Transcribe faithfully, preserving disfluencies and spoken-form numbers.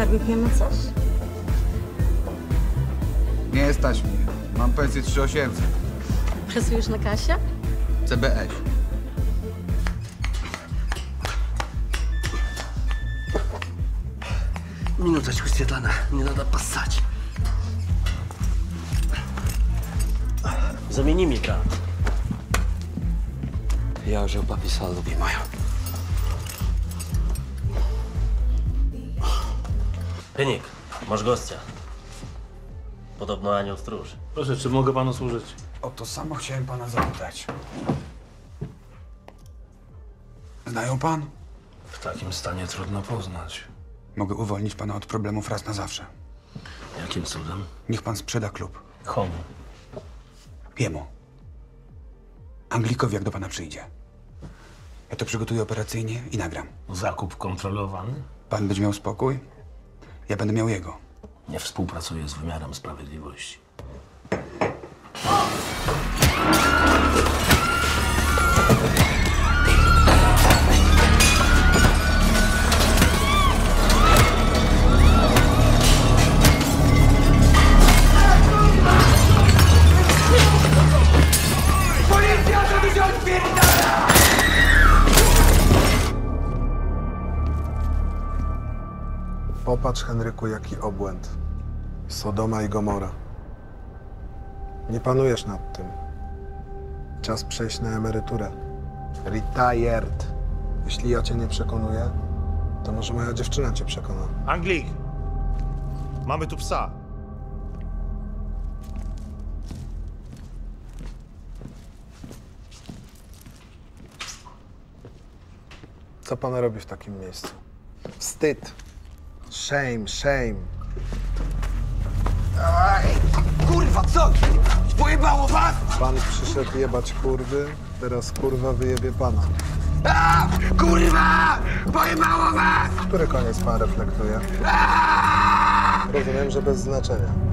wypijemy coś? Nie stać mnie. Mam pensję trzy tysiące osiemset. Pracujesz na kasie? C B S. Minutочку, Светлана. Мне надо поссать. Замени микро. Я уже пописал, любимая. Pynik, masz gościa. Podobno anioł stróż. Proszę, czy mogę panu służyć? O to samo chciałem pana zapytać. Znają pan? W takim stanie trudno poznać. Mogę uwolnić pana od problemów raz na zawsze. Jakim cudem? Niech pan sprzeda klub. Komu? Jemu. Anglikowi, jak do pana przyjdzie. Ja to przygotuję operacyjnie i nagram. Zakup kontrolowany? Pan będzie miał spokój, ja będę miał jego. Nie współpracuję z wymiarem sprawiedliwości. Popatrz, Henryku, jaki obłęd. Sodoma i Gomora. Nie panujesz nad tym. Czas przejść na emeryturę. Retired. Jeśli ja cię nie przekonuję, to może moja dziewczyna cię przekona. Anglik! Mamy tu psa. Co pan robi w takim miejscu? Wstyd. Shame, shame. Ej, kurwa, co? Pojebało was? Pan przyszedł jebać kurwy, teraz kurwa wyjebie pana. A, kurwa! Pojebało was! Który koniec pan reflektuje? A! Rozumiem, że bez znaczenia.